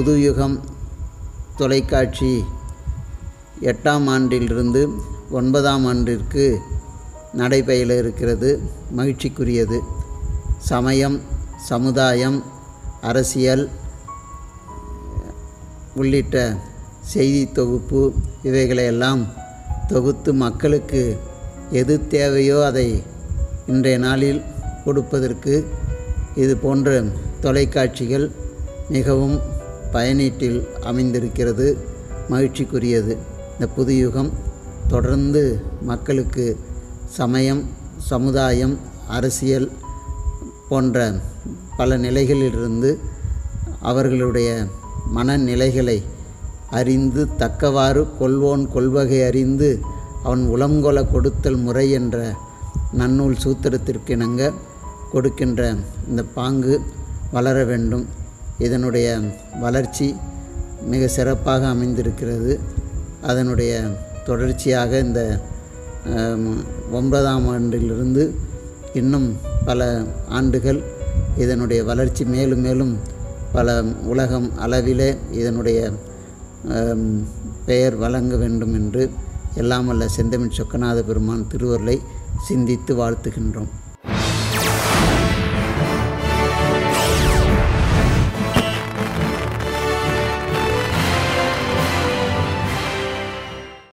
புதுயுகம் தொலைக்காட்சி 8ஆம் ஆண்டிலிருந்து 9ஆம் ஆண்டிற்கு நடைபெற இருக்கிறது. மகிழ்ச்சிக்குரியது. சமயம், சமுதாயம், அரசியல் உள்ளிட்ட செய்தி தொகுப்பு இவைகளையெல்லாம் தொகுத்து மக்களுக்கு எது தேவையோ அதை இன்றைய நாளில் கொடுப்பதற்கு இது போன்ற தொலைக்காட்சிகள் மிகவும் பயனீட்டில் அமைந்திருக்கிறது. மகிழ்ச்சிக்குரியது. இந்த புதுயுகம் தொடர்ந்து மக்களுக்கு சமயம், சமுதாயம், அரசியல் போன்ற பல நிலைகளிலிருந்து அவர்களுடைய மனநிலைகளை அறிந்து தக்கவாறு கொள்வோன் கொள்வகை அறிந்து அவன் உளங்கொள கொடுத்தல் முறை என்ற நன்னூல் சூத்திரத்திற்கிணங்க கொடுக்கின்ற இந்த பாங்கு வளர வேண்டும். இதனுடைய வளர்ச்சி மிக சிறப்பாக அமைந்திருக்கிறது. அதனுடைய தொடர்ச்சியாக இந்த 9ஆம் ஆண்டிலிருந்து இன்னும் பல ஆண்டுகள் இதனுடைய வளர்ச்சி மேலும் மேலும் பல உலகம் அளவிலே இதனுடைய பெயர் வழங்க வேண்டும் என்று எல்லாம் வல்ல செந்தமிழ் சொக்கநாத பெருமான் திருவருளை சிந்தித்து வாழ்த்துகின்றோம்.